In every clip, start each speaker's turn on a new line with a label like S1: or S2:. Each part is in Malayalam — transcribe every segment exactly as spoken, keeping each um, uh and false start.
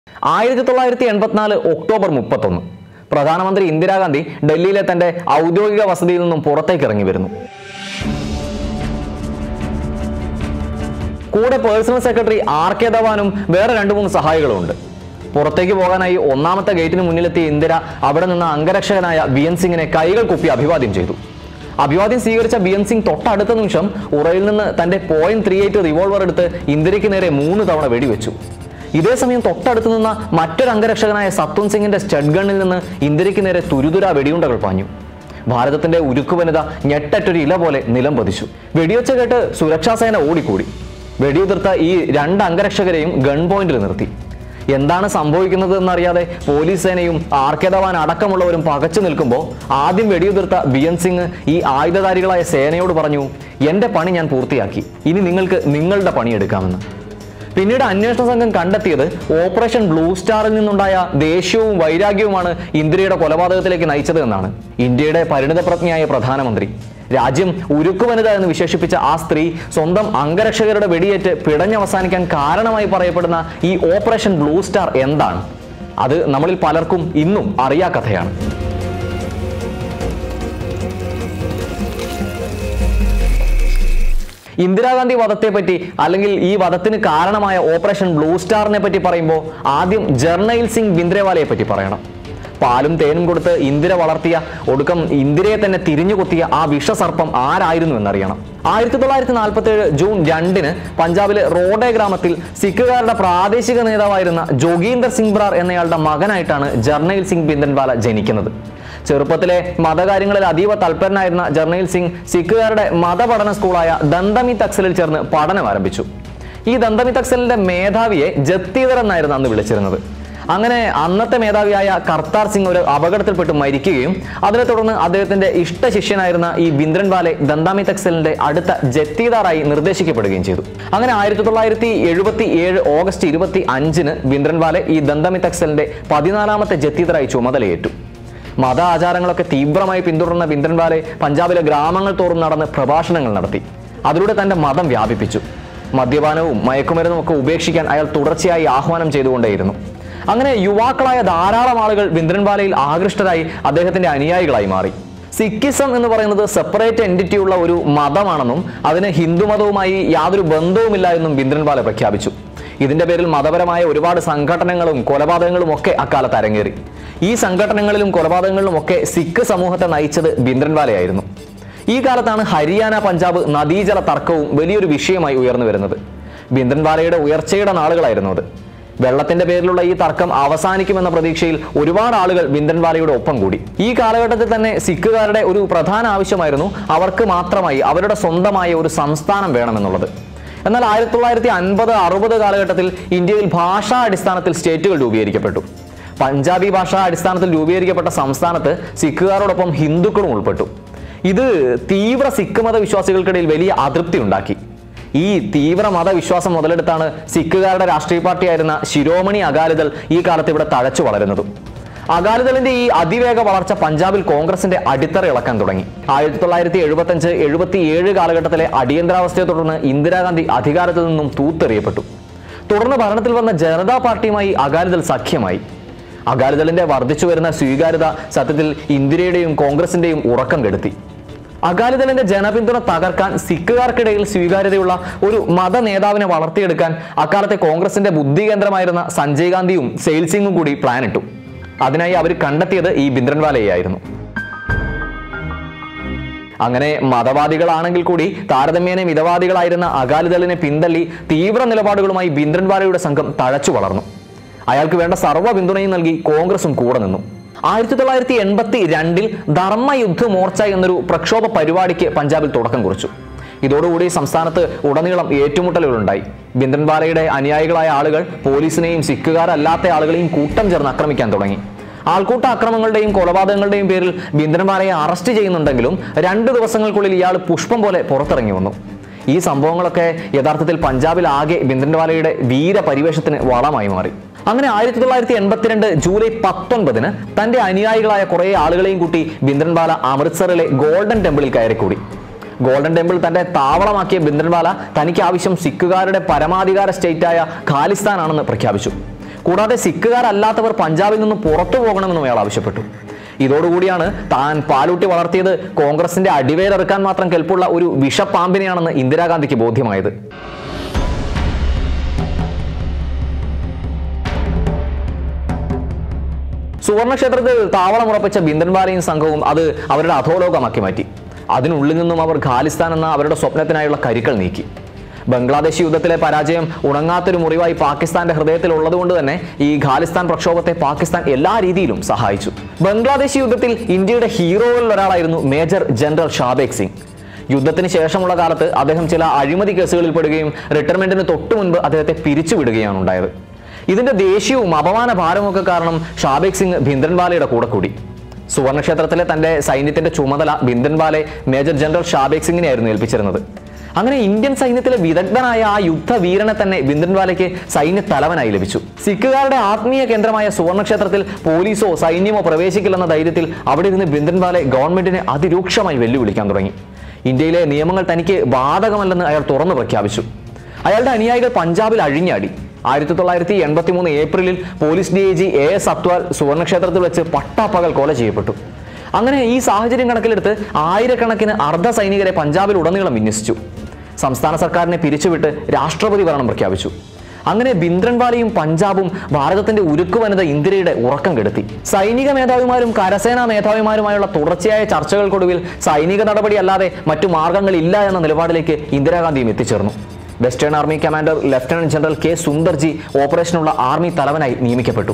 S1: ആയിരത്തി തൊള്ളായിരത്തി എൺപത്തിനാല് ഒക്ടോബർ മുപ്പത്തൊന്ന് പ്രധാനമന്ത്രി ഇന്ദിരാഗാന്ധി ഡൽഹിയിലെ തന്റെ ഔദ്യോഗിക വസതിയിൽ നിന്നും പുറത്തേക്ക് ഇറങ്ങി വരുന്നു. കൂടെ പേഴ്സണൽ സെക്രട്ടറി ആർ കെ ധവാനും വേറെ രണ്ടു മൂന്ന് സഹായികളും ഉണ്ട്. പുറത്തേക്ക് പോകാനായി ഒന്നാമത്തെ ഗേറ്റിന് മുന്നിലെത്തിയ ഇന്ദിര അവിടെ നിന്ന് അംഗരക്ഷകനായ ബി എൻ സിംഗിനെ കൈകൾ കുപ്പി അഭിവാദ്യം ചെയ്തു. അഭിവാദ്യം സ്വീകരിച്ച ബി എൻ സിംഗ് തൊട്ടടുത്ത നിമിഷം ഉറയിൽ നിന്ന് തന്റെ പോയിന്റ് ത്രീ എയ്റ്റ് റിവോൾവർ എടുത്ത് ഇന്ദിരയ്ക്ക് നേരെ മൂന്ന് തവണ വെടിവെച്ചു. ഇതേസമയം തൊട്ടടുത്ത് നിന്ന മറ്റൊരു അംഗരക്ഷകനായ സത്വന്ത് സിംഗിന്റെ സ്റ്റഡ് ഗണ്ണിൽ നിന്ന് ഇന്ദിരയ്ക്ക് നേരെ തുരുതുര വെടിയുണ്ടകൾ പാഞ്ഞു. ഭാരതത്തിന്റെ ഉരുക്കു വനിത ഞെട്ടറ്റൊരു ഇല പോലെ നിലം പതിച്ചു. വെടിവെച്ച കേട്ട് സുരക്ഷാസേന ഓടിക്കൂടി. വെടിയുതിർത്ത ഈ രണ്ട് അംഗരക്ഷകരെയും ഗൺ പോയിന്റിൽ നിർത്തി. എന്താണ് സംഭവിക്കുന്നത് എന്നറിയാതെ പോലീസ് സേനയും ആർ കെ ധവാൻ അടക്കമുള്ളവരും പകച്ചു നിൽക്കുമ്പോൾ ആദ്യം വെടിയുതിർത്ത ബി എൻ സിംഗ് ഈ ആയുധധാരികളായ സേനയോട് പറഞ്ഞു, എന്റെ പണി ഞാൻ പൂർത്തിയാക്കി, ഇനി നിങ്ങൾക്ക് നിങ്ങളുടെ പണിയെടുക്കാമെന്ന്. പിന്നീട് അന്വേഷണ സംഘം കണ്ടെത്തിയത് ഓപ്പറേഷൻ ബ്ലൂ സ്റ്റാറിൽ നിന്നുണ്ടായ ദേഷ്യവും വൈരാഗ്യവുമാണ് ഇന്ദിരയുടെ കൊലപാതകത്തിലേക്ക് നയിച്ചത് എന്നാണ്. ഇന്ത്യയുടെ പരിണിതപ്രജ്ഞയായ പ്രധാനമന്ത്രി, രാജ്യം ഉരുക്കു വനിത എന്ന് വിശേഷിപ്പിച്ച ആ സ്ത്രീ സ്വന്തം അംഗരക്ഷകരുടെ വെടിയേറ്റ് പിടഞ്ഞവസാനിക്കാൻ കാരണമായി പറയപ്പെടുന്ന ഈ ഓപ്പറേഷൻ ബ്ലൂ സ്റ്റാർ എന്താണ്? അത് നമ്മളിൽ പലർക്കും ഇന്നും അറിയാക്കഥയാണ്. ഇന്ദിരാഗാന്ധി വധത്തെ പറ്റി അല്ലെങ്കിൽ ഈ വധത്തിന് കാരണമായ ഓപ്പറേഷൻ ബ്ലൂ സ്റ്റാറിനെ പറ്റി പറയുമ്പോൾ ആദ്യം ജർണയിൽ സിംഗ് ഭിന്ദ്രൻവാലയെ പറ്റി പറയണം. പാലും തേനും കൊടുത്ത് ഇന്ദിര വളർത്തിയ, ഒടുക്കം ഇന്ദിരയെ തന്നെ തിരിഞ്ഞു കൊത്തിയ ആ വിഷസർപ്പം ആരായിരുന്നു എന്നറിയണം. ആയിരത്തി തൊള്ളായിരത്തി നാൽപ്പത്തി ഏഴ് ജൂൺ രണ്ടിന് പഞ്ചാബിലെ റോഡെ ഗ്രാമത്തിൽ സിഖുകാരുടെ പ്രാദേശിക നേതാവായിരുന്ന ജോഗീന്ദർ സിംഗ് ബ്രാർ എന്നയാളുടെ മകനായിട്ടാണ് ജർണയിൽ സിംഗ് ഭിന്ദ്രൻവാല ജനിക്കുന്നത്. ചെറുപ്പത്തിലെ മതകാര്യങ്ങളിൽ അതീവ തൽപരനായിരുന്ന ജർണയിൽ സിംഗ് സിഖുകാരുടെ മതപഠന സ്കൂളായ ദന്തമി തക്സലിൽ ചേർന്ന് പഠനം ആരംഭിച്ചു. ഈ ദന്തമി തക്സലിന്റെ മേധാവിയെ ജത്തീദർ എന്നായിരുന്നു അന്ന് വിളിച്ചിരുന്നത്. അങ്ങനെ അന്നത്തെ മേധാവിയായ കർത്താർ സിംഗ് ഒരു അപകടത്തിൽപ്പെട്ട് മരിക്കുകയും അതിനെ തുടർന്ന് അദ്ദേഹത്തിന്റെ ഇഷ്ടശിഷ്യനായിരുന്ന ഈ ഭിന്ദ്രൻവാലെ ദന്തമി തക്സലിന്റെ അടുത്ത ജത്തീദാറായി നിർദ്ദേശിക്കപ്പെടുകയും ചെയ്തു. അങ്ങനെ ആയിരത്തി തൊള്ളായിരത്തി എഴുപത്തി ഏഴ് ഓഗസ്റ്റ് ഇരുപത്തി അഞ്ചിന് ഭിന്ദ്രൻവാലെ ഈ ദന്തമി തക്സലിന്റെ പതിനാലാമത്തെ ജത്തീദാറായി ചുമതലയേറ്റു. മത ആചാരങ്ങളൊക്കെ തീവ്രമായി പിന്തുടർന്ന ഭിന്ദ്രൻവാലെ പഞ്ചാബിലെ ഗ്രാമങ്ങൾ തോറും നടന്ന് പ്രഭാഷണങ്ങൾ നടത്തി. അതിലൂടെ തന്റെ മതം വ്യാപിപ്പിച്ചു. മദ്യപാനവും മയക്കുമരുന്നും ഒക്കെ ഉപേക്ഷിക്കാൻ അയാൾ തുടർച്ചയായി ആഹ്വാനം ചെയ്തുകൊണ്ടേയിരുന്നു. അങ്ങനെ യുവാക്കളായ ധാരാളം ആളുകൾ ഭിന്ദ്രൻവാലയിൽ ആകൃഷ്ടരായി അദ്ദേഹത്തിന്റെ അനുയായികളായി മാറി. സിഖിസം എന്ന് പറയുന്നത് സെപ്പറേറ്റ് എൻറ്റിറ്റി ഉള്ള ഒരു മതമാണെന്നും അതിന് ഹിന്ദുമതവുമായി യാതൊരു ബന്ധവുമില്ല എന്നും ഭിന്ദ്രൻവാല പ്രഖ്യാപിച്ചു. ഇതിന്റെ പേരിൽ മതപരമായ ഒരുപാട് സംഘടനകളും കൊലപാതകങ്ങളും ഒക്കെ അക്കാലത്ത് അരങ്ങേറി. ഈ സംഘടനകളിലും കൊലപാതകങ്ങളിലും ഒക്കെ സിഖ് സമൂഹത്തെ നയിച്ചത് ഭിന്ദ്രൻവാലയായിരുന്നു. ഈ കാലത്താണ് ഹരിയാന പഞ്ചാബ് നദീജല തർക്കവും വലിയൊരു വിഷയമായി ഉയർന്നു വരുന്നത്. ഭിന്ദ്രൻവാലയുടെ ഉയർച്ചയുടെ നാളുകളായിരുന്നു അത്. വെള്ളത്തിന്റെ പേരിലുള്ള ഈ തർക്കം അവസാനിക്കുമെന്ന പ്രതീക്ഷയിൽ ഒരുപാട് ആളുകൾ ഭിന്ദ്രൻവാലയുടെ ഒപ്പം കൂടി. ഈ കാലഘട്ടത്തിൽ തന്നെ സിഖുകാരുടെ ഒരു പ്രധാന ആവശ്യമായിരുന്നു അവർക്ക് മാത്രമായി അവരുടെ സ്വന്തമായ ഒരു സംസ്ഥാനം വേണമെന്നുള്ളത്. എന്നാൽ ആയിരത്തി തൊള്ളായിരത്തി അൻപത് അറുപത് കാലഘട്ടത്തിൽ ഇന്ത്യയിൽ ഭാഷാ അടിസ്ഥാനത്തിൽ സ്റ്റേറ്റുകൾ രൂപീകരിക്കപ്പെട്ടു. പഞ്ചാബി ഭാഷാ അടിസ്ഥാനത്തിൽ രൂപീകരിക്കപ്പെട്ട സംസ്ഥാനത്ത് സിഖുകാരോടൊപ്പം ഹിന്ദുക്കളും ഉൾപ്പെട്ടു. ഇത് തീവ്ര സിഖ് മതവിശ്വാസികൾക്കിടയിൽ വലിയ അതൃപ്തി ഉണ്ടാക്കി. ഈ തീവ്ര മതവിശ്വാസം മുതലെടുത്താണ് സിഖുകാരുടെ രാഷ്ട്രീയ പാർട്ടിയായിരുന്ന ശിരോമണി അകാലിദൾ ഈ കാലത്ത് ഇവിടെ തഴച്ചു വളരുന്നതും. അകാലിദളിന്റെ ഈ അതിവേഗ വളർച്ച പഞ്ചാബിൽ കോൺഗ്രസിന്റെ അടിത്തറ ഇളക്കാൻ തുടങ്ങി. ആയിരത്തി തൊള്ളായിരത്തി എഴുപത്തി അഞ്ച് എഴുപത്തി ഏഴ് കാലഘട്ടത്തിലെ അടിയന്തരാവസ്ഥയെ തുടർന്ന് ഇന്ദിരാഗാന്ധി അധികാരത്തിൽ നിന്നും തൂത്തെറിയപ്പെട്ടു. തുടർന്ന് ഭരണത്തിൽ വന്ന ജനതാ പാർട്ടിയുമായി അകാലിദൾ സഖ്യമായി. അകാലിദളിന്റെ വർദ്ധിച്ചു വരുന്ന സ്വീകാര്യത സത്യത്തിൽ ഇന്ദിരയുടെയും കോൺഗ്രസിന്റെയും ഉറക്കം കെടുത്തി. അകാലിദളിന്റെ ജനപിന്തുണ തകർക്കാൻ സിഖുകാർക്കിടയിൽ സ്വീകാര്യതയുള്ള ഒരു മത നേതാവിനെ വളർത്തിയെടുക്കാൻ അക്കാലത്തെ കോൺഗ്രസിന്റെ ബുദ്ധി കേന്ദ്രമായിരുന്ന സഞ്ജയ് ഗാന്ധിയും സെയിൽ സിംഗും കൂടി പ്ലാൻ ഇട്ടു. അതിനായി അവർ കണ്ടെത്തിയത് ഈ ഭിന്ദ്രൻവാലയായിരുന്നു. അങ്ങനെ മതവാദികളാണെങ്കിൽ കൂടി താരതമ്യേന മിതവാദികളായിരുന്ന അകാലിദളിനെ പിന്തള്ളി തീവ്ര നിലപാടുകളുമായി ഭിന്ദ്രൻവാലയുടെ സംഘം തഴച്ചു വളർന്നു. അയാൾക്ക് വേണ്ട സർവ്വ പിന്തുണയും നൽകി കോൺഗ്രസും കൂടെ നിന്നു. ആയിരത്തി തൊള്ളായിരത്തി എൺപത്തി രണ്ടിൽ ധർമ്മയുദ്ധ മോർച്ച എന്നൊരു പ്രക്ഷോഭ പരിപാടിക്ക് പഞ്ചാബിൽ തുടക്കം കുറിച്ചു. ഇതോടുകൂടി സംസ്ഥാനത്ത് ഉടനീളം ഏറ്റുമുട്ടലുകളുണ്ടായി. ഭിന്ദ്രൻവാലയുടെ അനുയായികളായ ആളുകൾ പോലീസിനെയും സിഖുകാരല്ലാത്ത ആളുകളെയും കൂട്ടം ചേർന്ന് ആക്രമിക്കാൻ തുടങ്ങി. ആൾക്കൂട്ട അക്രമങ്ങളുടെയും കൊലപാതകങ്ങളുടെയും പേരിൽ ഭിന്ദ്രൻവാലയെ അറസ്റ്റ് ചെയ്യുന്നുണ്ടെങ്കിലും രണ്ടു ദിവസങ്ങൾക്കുള്ളിൽ ഇയാൾ പുഷ്പം പോലെ പുറത്തിറങ്ങി വന്നു. ഈ സംഭവങ്ങളൊക്കെ യഥാർത്ഥത്തിൽ പഞ്ചാബിൽ ആകെ ഭിന്ദ്രൻവാലയുടെ വീരപരിവേഷത്തിന് വളമായി മാറി. അങ്ങനെ ആയിരത്തി തൊള്ളായിരത്തി എൺപത്തിരണ്ട് ജൂലൈ പത്തൊൻപതിന് തന്റെ അനുയായികളായ കുറെ ആളുകളെയും കൂട്ടി ഭിന്ദ്രൻവാല അമൃത്സറിലെ ഗോൾഡൻ ടെമ്പിളിൽ കയറിക്കൂടി. ഗോൾഡൻ ടെമ്പിൾ തന്റെ താവളമാക്കിയ ഭിന്ദ്രൻവാല തനിക്ക് ആവശ്യം സിഖുകാരുടെ പരമാധികാര സ്റ്റേറ്റായ ഖാലിസ്ഥാനാണെന്ന് പ്രഖ്യാപിച്ചു. കൂടാതെ സിഖുകാരല്ലാത്തവർ പഞ്ചാബിൽ നിന്നും പുറത്തു പോകണമെന്നും അയാൾ ആവശ്യപ്പെട്ടു. ഇതോടുകൂടിയാണ് താൻ പാലൂട്ടി വളർത്തിയത് കോൺഗ്രസിന്റെ അടിവേരെറുക്കാൻ മാത്രം കെൽപ്പുള്ള ഒരു വിഷപ്പാമ്പിനെയാണെന്ന് ഇന്ദിരാഗാന്ധിക്ക് ബോധ്യമായത്. സുവർണക്ഷേത്രത്തിൽ താവളമുറപ്പിച്ച ഭിന്ദ്രൻവാലയും സംഘവും അത് അവരുടെ അധോലോകമാക്കി മാറ്റി. അതിനുള്ളിൽ നിന്നും അവർ ഖാലിസ്ഥാൻ എന്ന അവരുടെ സ്വപ്നത്തിനായുള്ള കരുക്കൾ നീക്കി. ബംഗ്ലാദേശ് യുദ്ധത്തിലെ പരാജയം ഉണങ്ങാത്തൊരു മുറിവായി പാകിസ്ഥാന്റെ ഹൃദയത്തിൽ ഉള്ളതുകൊണ്ട് തന്നെ ഈ ഖാലിസ്ഥാൻ പ്രക്ഷോഭത്തെ പാകിസ്ഥാൻ എല്ലാ രീതിയിലും സഹായിച്ചു. ബംഗ്ലാദേശ് യുദ്ധത്തിൽ ഇന്ത്യയുടെ ഹീറോകളിൽ ഒരാളായിരുന്നു മേജർ ജനറൽ ഷാബേഗ് സിംഗ്. യുദ്ധത്തിന് ശേഷമുള്ള കാലത്ത് അദ്ദേഹം ചില അഴിമതി കേസുകളിൽ പെടുകയും റിട്ടയർമെന്റിന് തൊട്ടു മുൻപ് അദ്ദേഹത്തെ പിരിച്ചുവിടുകയാണ് ഉണ്ടായത്. ഇതിന്റെ ദേഷ്യവും അപമാന ഭാരമൊക്കെ കാരണം ഷാബേഗ് സിംഗ് ഭിന്ദ്രൻവാലയുടെ കൂടെ കൂടി. സുവർണക്ഷേത്രത്തിലെ തന്റെ സൈന്യത്തിന്റെ ചുമതല ഭിന്ദ്രൻവാലെ മേജർ ജനറൽ ഷാബേഗ് സിംഗിനെയായിരുന്നു ഏൽപ്പിച്ചിരുന്നത്. അങ്ങനെ ഇന്ത്യൻ സൈന്യത്തിലെ വിദഗ്ധനായ ആ യുദ്ധവീരനെ തന്നെ ഭിന്ദ്രൻവാലയ്ക്ക് സൈന്യ തലവനായി ലഭിച്ചു. സിഖുകാരുടെ ആത്മീയ കേന്ദ്രമായ സുവർണക്ഷേത്രത്തിൽ പോലീസോ സൈന്യമോ പ്രവേശിക്കില്ലെന്ന ധൈര്യത്തിൽ അവിടെ ഇരുന്ന് ഭിന്ദ്രൻവാലെ ഗവൺമെന്റിനെ അതിരൂക്ഷമായി വെല്ലുവിളിക്കാൻ തുടങ്ങി. ഇന്ത്യയിലെ നിയമങ്ങൾ തനിക്ക് ബാധകമല്ലെന്ന് അയാൾ തുറന്നു പ്രഖ്യാപിച്ചു. അയാളുടെ അനുയായികൾ പഞ്ചാബിൽ അഴിഞ്ഞാടി. ആയിരത്തി തൊള്ളായിരത്തി എൺപത്തി മൂന്ന് ഏപ്രിലിൽ police D I G A S Atwal സുവർണക്ഷേത്രത്തിൽ വെച്ച് പട്ടാപ്പകൽ കൊല ചെയ്യപ്പെട്ടു. അങ്ങനെ ഈ സാഹചര്യം കണക്കിലെടുത്ത് ആയിരക്കണക്കിന് അർദ്ധ സൈനികരെ പഞ്ചാബിൽ ഉടനീളം വിന്യസിച്ചു. സംസ്ഥാന സർക്കാരിനെ പിരിച്ചുവിട്ട് രാഷ്ട്രപതി ഭരണം പ്രഖ്യാപിച്ചു. അങ്ങനെ ഭിന്ദ്രൻവാലയും പഞ്ചാബും ഭാരതത്തിന്റെ ഉരുക്കു വനിത ഇന്ദിരയുടെ ഉറക്കം കെടുത്തി. സൈനിക മേധാവിമാരും കരസേനാ മേധാവിമാരുമായുള്ള തുടർച്ചയായ ചർച്ചകൾക്കൊടുവിൽ സൈനിക നടപടി അല്ലാതെ മറ്റു മാർഗങ്ങളില്ല എന്ന നിലപാടിലേക്ക് ഇന്ദിരാഗാന്ധിയും എത്തിച്ചേർന്നു. Western army commander lieutenant general K Sundarji ഓപ്പറേഷനുള്ള ആർമി തലവനായി നിയമിക്കപ്പെട്ടു.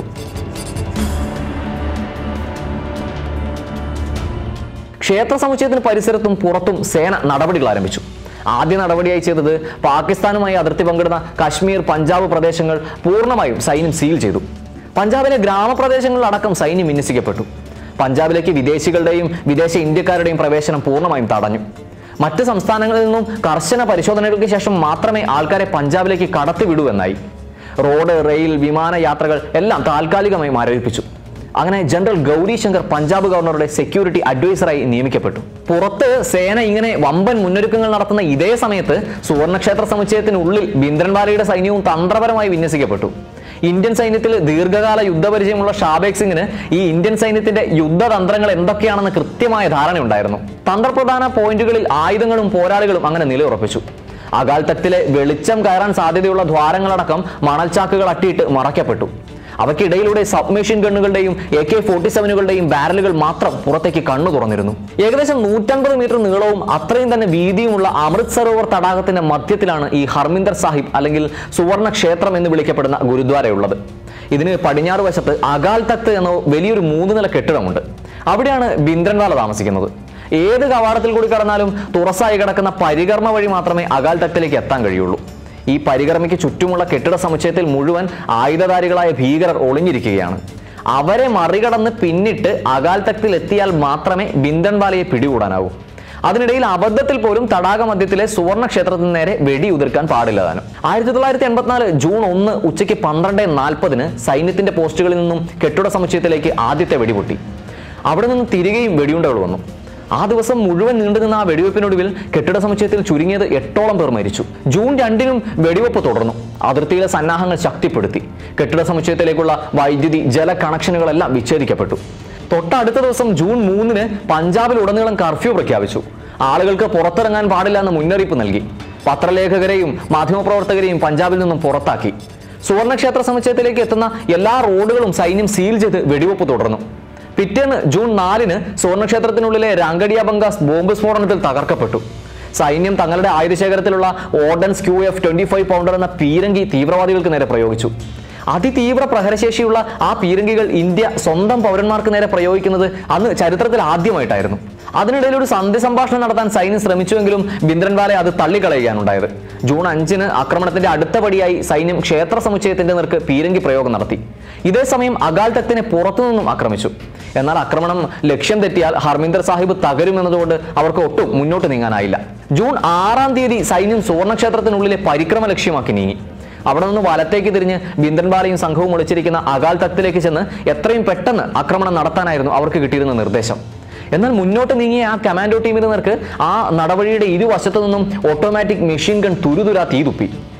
S1: ക്ഷേത്ര സമുച്ചയത്തിന് പരിസരത്തും പുറത്തും സേന നടപടികൾ ആരംഭിച്ചു. ആദ്യ നടപടിയായി ചെയ്തത് പാകിസ്ഥാനുമായി അതിർത്തി പങ്കിടുന്ന കശ്മീർ, പഞ്ചാബ് പ്രദേശങ്ങൾ പൂർണ്ണമായും സൈന്യം സീൽ ചെയ്തു. പഞ്ചാബിലെ ഗ്രാമപ്രദേശങ്ങളിലടക്കം സൈന്യം വിന്യസിക്കപ്പെട്ടു. പഞ്ചാബിലേക്ക് വിദേശികളുടെയും വിദേശ ഇന്ത്യക്കാരുടെയും പ്രവേശനം പൂർണ്ണമായും തടഞ്ഞു. മറ്റ് സംസ്ഥാനങ്ങളിൽ നിന്നും കർശന പരിശോധനകൾക്ക് ശേഷം മാത്രമേ ആൾക്കാരെ പഞ്ചാബിലേക്ക് കടത്തിവിടൂ എന്നായി. റോഡ്, റെയിൽ, വിമാന യാത്രകൾ എല്ലാം താൽക്കാലികമായി മരവിപ്പിച്ചു. അങ്ങനെ ജനറൽ ഗൗരി ശങ്കർ പഞ്ചാബ് ഗവർണറുടെ സെക്യൂരിറ്റി അഡ്വൈസറായി നിയമിക്കപ്പെട്ടു. പുറത്ത് സേന ഇങ്ങനെ വമ്പൻ മുന്നൊരുക്കങ്ങൾ നടത്തുന്ന ഇതേ സമയത്ത് സുവർണക്ഷേത്ര സമുച്ചയത്തിനുള്ളിൽ ഭിന്ദ്രൻവാലയുടെ സൈന്യവും തന്ത്രപരമായി വിന്യസിക്കപ്പെട്ടു. ഇന്ത്യൻ സൈന്യത്തിൽ ദീർഘകാല യുദ്ധപരിചയമുള്ള ഷാബേഗ് സിംഗിന് ഈ ഇന്ത്യൻ സൈന്യത്തിന്റെ യുദ്ധതന്ത്രങ്ങൾ എന്തൊക്കെയാണെന്ന് കൃത്യമായ ധാരണയുണ്ടായിരുന്നു. തന്ത്രപ്രധാന പോയിന്റുകളിൽ ആയുധങ്ങളും പോരാളികളും അങ്ങനെ നിലയുറപ്പിച്ചു. അകാൽ തക്തിലെ വെളിച്ചം കയറാൻ സാധ്യതയുള്ള ദ്വാരങ്ങളടക്കം മണൽച്ചാക്കുകൾ അട്ടിയിട്ട് മറയ്ക്കപ്പെട്ടു. അവയ്ക്കിടയിലൂടെ സബ്മെഷീൻ ഗണ്ണുകളുടെയും എ കെ ഫോർട്ടി സെവനുകളുടെയും ബാരലുകൾ മാത്രം പുറത്തേക്ക് കണ്ണു തുറന്നിരുന്നു. ഏകദേശം നൂറ്റൻപത് മീറ്റർ നീളവും അത്രയും തന്നെ വീതിയുമുള്ള അമൃത് സരോവർ തടാകത്തിന്റെ മധ്യത്തിലാണ് ഈ ഹർമിന്ദർ സാഹിബ് അല്ലെങ്കിൽ സുവർണ ക്ഷേത്രം എന്ന് വിളിക്കപ്പെടുന്ന ഗുരുദ്വാരയുള്ളത്. ഇതിന് പടിഞ്ഞാറ് വശത്ത് അകാൽ തക്ത് എന്ന വലിയൊരു മൂന്ന് നില കെട്ടിടമുണ്ട്. അവിടെയാണ് ഭിന്ദ്രൻവാല താമസിക്കുന്നത്. ഏത് കവാടത്തിൽ കൂടി കടന്നാലും തുറസായി കിടക്കുന്ന പരികർമ്മ വഴി മാത്രമേ അകാൽ തക്തിലേക്ക് എത്താൻ കഴിയുള്ളൂ. ഈ പരികർമ്മയ്ക്ക് ചുറ്റുമുള്ള കെട്ടിട സമുച്ചയത്തിൽ മുഴുവൻ ആയുധധാരികളായ ഭീകരർ ഒളിഞ്ഞിരിക്കുകയാണ്. അവരെ മറികടന്ന് പിന്നിട്ട് അകാൽ തക്തിൽ എത്തിയാൽ മാത്രമേ ഭിന്ദ്രൻവാലയെ പിടികൂടാനാവൂ. അതിനിടയിൽ അബദ്ധത്തിൽ പോലും തടാക മധ്യത്തിലെ സുവർണ ക്ഷേത്രത്തിന് നേരെ വെടിയുതിർക്കാൻ പാടില്ലതാനും. ആയിരത്തി തൊള്ളായിരത്തി എൺപത്തിനാല് ജൂൺ ഒന്ന് ഉച്ചയ്ക്ക് പന്ത്രണ്ട് നാൽപ്പതിന് സൈന്യത്തിന്റെ പോസ്റ്റുകളിൽ നിന്നും കെട്ടിട സമുച്ചയത്തിലേക്ക് ആദ്യത്തെ വെടിപൊട്ടി. അവിടെ നിന്ന് തിരികെയും വെടിയുണ്ടകൾ വന്നു. ആ ദിവസം മുഴുവൻ നീണ്ടുനിന്ന ആ വെടിവെപ്പിനൊടുവിൽ കെട്ടിട സമുച്ചയത്തിൽ ചുരുങ്ങിയത് എട്ടോളം പേർ മരിച്ചു. ജൂൺ രണ്ടിനും വെടിവെപ്പ് തുടർന്നു. അതിർത്തിയിലെ സന്നാഹങ്ങൾ ശക്തിപ്പെടുത്തി. കെട്ടിട സമുച്ചയത്തിലേക്കുള്ള വൈദ്യുതി, ജല കണക്ഷനുകളെല്ലാം വിച്ഛേദിക്കപ്പെട്ടു. തൊട്ടടുത്ത ദിവസം ജൂൺ മൂന്നിന് പഞ്ചാബിലുടനീളം കർഫ്യൂ പ്രഖ്യാപിച്ചു. ആളുകൾക്ക് പുറത്തിറങ്ങാൻ പാടില്ല എന്ന് മുന്നറിയിപ്പ് നൽകി. പത്രലേഖകരെയും മാധ്യമപ്രവർത്തകരെയും പഞ്ചാബിൽ നിന്നും പുറത്താക്കി. സുവർണക്ഷേത്ര സമുച്ചയത്തിലേക്ക് എത്തുന്ന എല്ലാ റോഡുകളും സൈന്യം സീൽ ചെയ്ത് വെടിവെപ്പ് തുടർന്നു. പിറ്റേന്ന് ജൂൺ നാലിന് സുവർണക്ഷേത്രത്തിനുള്ളിലെ രാങ്കടിയ ബംഗാസ് ബോംബ് സ്ഫോടനത്തിൽ തകർക്കപ്പെട്ടു. സൈന്യം തങ്ങളുടെ ആയുധശേഖരത്തിലുള്ള ordnance Q F twenty five pounder എന്ന പീരങ്കി തീവ്രവാദികൾക്ക് നേരെ പ്രയോഗിച്ചു. അതിതീവ്ര പ്രഹരശേഷിയുള്ള ആ പീരങ്കികൾ ഇന്ത്യ സ്വന്തം പൗരന്മാർക്ക് നേരെ പ്രയോഗിക്കുന്നത് അന്ന് ചരിത്രത്തിൽ ആദ്യമായിട്ടായിരുന്നു. അതിനിടയിൽ ഒരു സന്ധി സംഭാഷണം നടത്താൻ സൈന്യം ശ്രമിച്ചുവെങ്കിലും ഭിന്ദ്രൻവാലെ അത് തള്ളിക്കളയുകയാണുണ്ടായത്. ജൂൺ അഞ്ചിന് ആക്രമണത്തിന്റെ അടുത്ത പടിയായി സൈന്യം ക്ഷേത്ര സമുച്ചയത്തിന്റെ നേർക്ക് പീരങ്കി പ്രയോഗം നടത്തി. ഇതേസമയം അകാൽ തക്തിനെ പുറത്തുനിന്നും ആക്രമിച്ചു. എന്നാൽ ആക്രമണം ലക്ഷ്യം തെറ്റിയാൽ ഹർമിന്ദർ സാഹിബ് തകരുമെന്നതുകൊണ്ട് അവർക്ക് ഒട്ടും മുന്നോട്ട് നീങ്ങാനായില്ല. ജൂൺ ആറാം തീയതി സൈന്യം സുവർണക്ഷേത്രത്തിനുള്ളിലെ പരിക്രമ ലക്ഷ്യമാക്കി നീങ്ങി. അവിടെ നിന്ന് വലത്തേക്ക് തിരിഞ്ഞ് ഭിന്ദ്രൻവാലയും സംഘവും ഒളിച്ചിരിക്കുന്ന അകാൽ തക്തിലേക്ക് ചെന്ന് എത്രയും പെട്ടെന്ന് ആക്രമണം നടത്താനായിരുന്നു അവർക്ക് കിട്ടിയിരുന്ന നിർദ്ദേശം. എന്നാൽ മുന്നോട്ട് നീങ്ങിയ ആ കമാൻഡോ ടീമിന് നേർക്ക് ആ നടവഴിയുടെ ഇരുവശത്തു നിന്നും ഓട്ടോമാറ്റിക് മെഷീൻ ഗൺ തുരുതുരാ തീതുപ്പി.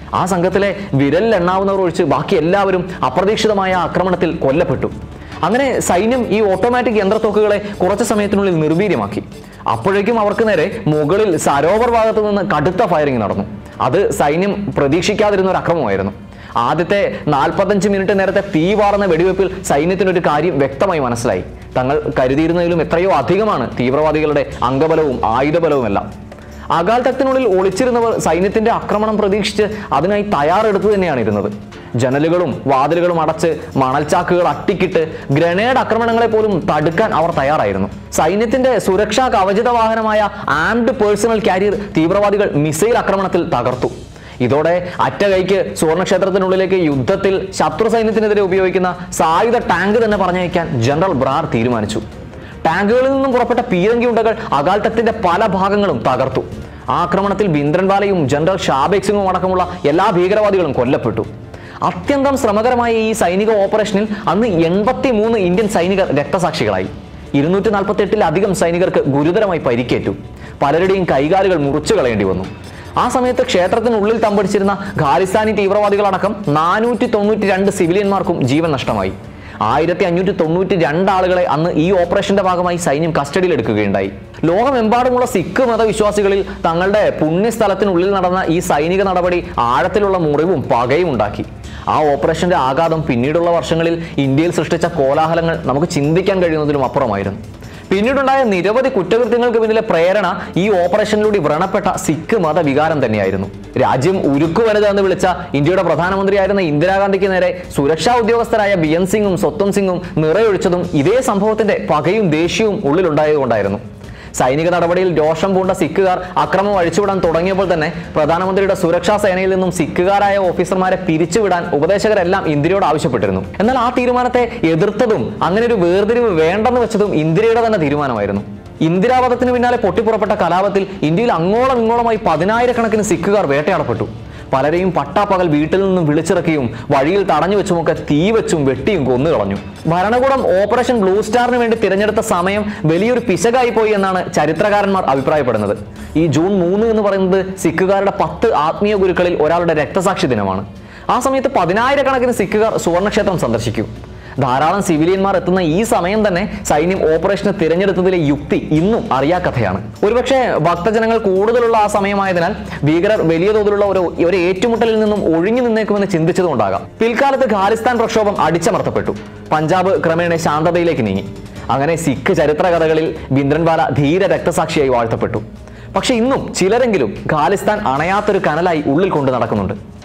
S1: ആ സംഘത്തിലെ വിരലിലെണ്ണാവുന്നവർ ഒഴിച്ച് ബാക്കി എല്ലാവരും അപ്രതീക്ഷിതമായ ആക്രമണത്തിൽ കൊല്ലപ്പെട്ടു. അങ്ങനെ സൈന്യം ഈ ഓട്ടോമാറ്റിക് യന്ത്രത്തോക്കുകളെ കുറച്ചു സമയത്തിനുള്ളിൽ നിർവീര്യമാക്കി. അപ്പോഴേക്കും അവർക്ക് നേരെ മുകളിൽ സരോവർ ഭാഗത്തു നിന്ന് കടുത്ത ഫയറിംഗ് നടന്നു. അത് സൈന്യം പ്രതീക്ഷിക്കാതിരുന്ന ഒരു അക്രമമായിരുന്നു. ആദ്യത്തെ നാൽപ്പത്തഞ്ച് മിനിറ്റ് നേരത്തെ തീ വാർന്ന വെടിവെപ്പിൽ സൈന്യത്തിനൊരു കാര്യം വ്യക്തമായി മനസ്സിലായി. തങ്ങൾ കരുതിയിരുന്നതിലും എത്രയോ അധികമാണ് തീവ്രവാദികളുടെ അംഗബലവും ആയുധബലവും എല്ലാം. അകാൽ തക്തിനുള്ളിൽ ഒളിച്ചിരുന്നവർ സൈന്യത്തിന്റെ ആക്രമണം പ്രതീക്ഷിച്ച് അതിനായി തയ്യാറെടുത്തു തന്നെയാണ് ഇരുന്നത്. ജനലുകളും വാതിലുകളും അടച്ച് മണൽച്ചാക്കുകൾ അട്ടിക്കിട്ട് ഗ്രനേഡ് ആക്രമണങ്ങളെ പോലും തടുക്കാൻ അവർ തയ്യാറായിരുന്നു. സൈന്യത്തിന്റെ സുരക്ഷാ കവചിത വാഹനമായ ആംഡ് പേഴ്സണൽ കാരിയർ തീവ്രവാദികൾ മിസൈൽ ആക്രമണത്തിൽ തകർത്തു. ഇതോടെ അറ്റ കൈക്ക് സുവർണക്ഷേത്രത്തിനുള്ളിലേക്ക് യുദ്ധത്തിൽ ശത്രു സൈന്യത്തിനെതിരെ ഉപയോഗിക്കുന്ന സായുധ ടാങ്ക് തന്നെ പറഞ്ഞയക്കാൻ ജനറൽ ബ്രാർ തീരുമാനിച്ചു. ടാങ്കുകളിൽ നിന്നും പുറപ്പെട്ട പീരങ്കി ഉണ്ടകൾ അകാൽ തക്തിന്റെ പല ഭാഗങ്ങളും തകർത്തു. ആക്രമണത്തിൽ ഭിന്ദ്രൻവാലയും ജനറൽ ഷാബേഗ് സിംഗും അടക്കമുള്ള എല്ലാ ഭീകരവാദികളും കൊല്ലപ്പെട്ടു. അത്യന്തം ശ്രമകരമായ ഈ സൈനിക ഓപ്പറേഷനിൽ അന്ന് എൺപത്തി മൂന്ന് ഇന്ത്യൻ സൈനികർ രക്തസാക്ഷികളായി. ഇരുന്നൂറ്റി നാൽപ്പത്തി എട്ടിലധികം സൈനികർക്ക് ഗുരുതരമായി പരിക്കേറ്റു. പലരുടെയും കൈകാലുകൾ മുറിച്ചു കളയേണ്ടി വന്നു. ആ സമയത്ത് ക്ഷേത്രത്തിനുള്ളിൽ തമ്പടിച്ചിരുന്ന ഖാലിസ്ഥാനി തീവ്രവാദികളടക്കം നാനൂറ്റി തൊണ്ണൂറ്റി രണ്ട് സിവിലിയന്മാർക്കും ജീവൻ നഷ്ടമായി. ആയിരത്തി അഞ്ഞൂറ്റി തൊണ്ണൂറ്റി രണ്ട് ആളുകളെ അന്ന് ഈ ഓപ്പറേഷന്റെ ഭാഗമായി സൈന്യം കസ്റ്റഡിയിലെടുക്കുകയുണ്ടായി. ലോകമെമ്പാടുമുള്ള സിഖ് മതവിശ്വാസികളിൽ തങ്ങളുടെ പുണ്യസ്ഥലത്തിനുള്ളിൽ നടന്ന ഈ സൈനിക നടപടി ആഴത്തിലുള്ള മുറിവും പകയും ഉണ്ടാക്കി. ആ ഓപ്പറേഷന്റെ ആഘാതം പിന്നീടുള്ള വർഷങ്ങളിൽ ഇന്ത്യയിൽ സൃഷ്ടിച്ച കോലാഹലങ്ങൾ നമുക്ക് ചിന്തിക്കാൻ കഴിയുന്നതിലും അപ്പുറമായിരുന്നു. പിന്നീടുണ്ടായ നിരവധി കുറ്റകൃത്യങ്ങൾക്ക് പിന്നിലെ പ്രേരണ ഈ ഓപ്പറേഷനിലൂടെ വ്രണപ്പെട്ട സിഖ് മതവികാരം തന്നെയായിരുന്നു. രാജ്യം ഉരുക്കു വനിത എന്ന് വിളിച്ച ഇന്ത്യയുടെ പ്രധാനമന്ത്രിയായിരുന്ന ഇന്ദിരാഗാന്ധിക്ക് നേരെ സുരക്ഷാ ഉദ്യോഗസ്ഥരായ ബിയൻ സിംഗും സ്വത്വം സിംഗും നിറയൊഴിച്ചതും ഇതേ സംഭവത്തിന്റെ പകയും ദേഷ്യവും ഉള്ളിലുണ്ടായതുകൊണ്ടായിരുന്നു. സൈനിക നടപടിയിൽ രോഷം പൂണ്ട സിഖുകാർ അക്രമം അഴിച്ചുവിടാൻ തുടങ്ങിയപ്പോൾ തന്നെ പ്രധാനമന്ത്രിയുടെ സുരക്ഷാ സേനയിൽ നിന്നും സിഖുകാരായ ഓഫീസർമാരെ പിരിച്ചുവിടാൻ ഉപദേശകരെല്ലാം ഇന്ദിരയോട് ആവശ്യപ്പെട്ടിരുന്നു. എന്നാൽ ആ തീരുമാനത്തെ എതിർത്തതും അങ്ങനെ ഒരു വേർതിരിവ് വേണ്ടെന്ന് വെച്ചതും ഇന്ദിരയുടെ തന്നെ തീരുമാനമായിരുന്നു. ഇന്ദിരാവധത്തിന് പിന്നാലെ പൊട്ടിപ്പുറപ്പെട്ട കലാപത്തിൽ ഇന്ത്യയിൽ അങ്ങോളം ഇങ്ങോളമായി പതിനായിരക്കണക്കിന് സിഖുകാർ വേട്ടയാടപ്പെട്ടു. പലരെയും പട്ടാപ്പകൽ വീട്ടിൽ നിന്നും വിളിച്ചിറക്കിയും വഴിയിൽ തടഞ്ഞു വെച്ചുമൊക്കെ തീ വെച്ചും വെട്ടിയും കൊന്നുകളഞ്ഞു. ഭരണകൂടം ഓപ്പറേഷൻ ബ്ലൂ സ്റ്റാറിന് വേണ്ടി തിരഞ്ഞെടുത്ത സമയം വലിയൊരു പിശകായി പോയി എന്നാണ് ചരിത്രകാരന്മാർ അഭിപ്രായപ്പെടുന്നത്. ഈ ജൂൺ മൂന്ന് എന്ന് പറയുന്നത് സിഖുകാരുടെ പത്ത് ആത്മീയ ഗുരുക്കളിൽ ഒരാളുടെ രക്തസാക്ഷി ദിനമാണ്. ആ സമയത്ത് പതിനായിരക്കണക്കിന് സിഖുകാർ സുവർണക്ഷേത്രം സന്ദർശിക്കും. ധാരാളം സിവിലിയന്മാർ എത്തുന്ന ഈ സമയം തന്നെ സൈന്യം ഓപ്പറേഷന് തിരഞ്ഞെടുത്തതിലെ യുക്തി ഇന്നും അറിയാക്കഥയാണ്. ഒരുപക്ഷെ ഭക്തജനങ്ങൾ കൂടുതലുള്ള ആ സമയമായതിനാൽ ഭീകരർ വലിയ തോതിലുള്ള ഒരു ഒരു ഏറ്റുമുട്ടലിൽ നിന്നും ഒഴിഞ്ഞു നിന്നേക്കുമെന്ന് ചിന്തിച്ചതുകൊണ്ടാകാം. പിൽക്കാലത്ത് ഖാലിസ്ഥാൻ പ്രക്ഷോഭം അടിച്ചമർത്തപ്പെട്ടു. പഞ്ചാബ് ക്രമേണ ശാന്തതയിലേക്ക് നീങ്ങി. അങ്ങനെ സിഖ് ചരിത്ര കഥകളിൽ ഭിന്ദ്രൻവാല ധീര രക്തസാക്ഷിയായി വാഴ്ത്തപ്പെട്ടു. പക്ഷെ ഇന്നും ചിലരെങ്കിലും ഖാലിസ്ഥാൻ അണയാത്തൊരു കനലായി ഉള്ളിൽ കൊണ്ട് നടക്കുന്നുണ്ട്.